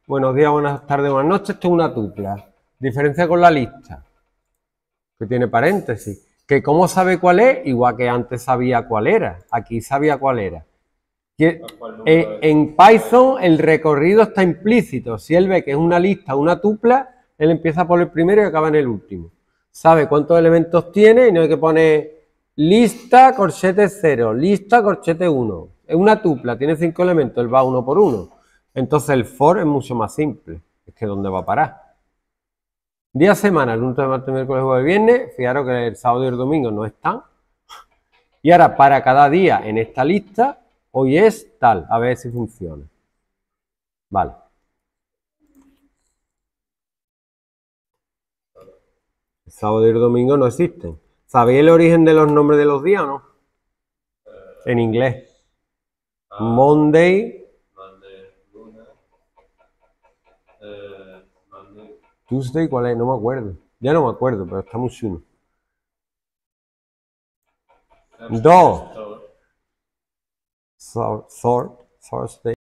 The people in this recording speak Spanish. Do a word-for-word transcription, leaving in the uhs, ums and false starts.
Buenos días, buenas tardes, buenas noches. Esto es una tupla. Diferencia con la lista, que tiene paréntesis. Que cómo sabe cuál es, igual que antes sabía cuál era. Aquí sabía cuál era. Que, eh, en Python el recorrido está implícito. Si él ve que es una lista, una tupla, él empieza por el primero y acaba en el último. Sabe cuántos elementos tiene y no hay que poner lista, corchete cero, lista, corchete uno. Es una tupla, tiene cinco elementos, él va uno por uno. Entonces el for es mucho más simple. Es que ¿dónde va a parar? Día semana, lunes, martes, miércoles, jueves, viernes. Fijaros que el sábado y el domingo no están. Y ahora para cada día en esta lista, hoy es tal. A ver si funciona. Vale. El sábado y el domingo no existen. ¿Sabéis el origen de los nombres de los días o no? En inglés. Monday. Tuesday, ¿cuál es? No me acuerdo. Ya no me acuerdo, pero está muy chulo. Dos. Thursday.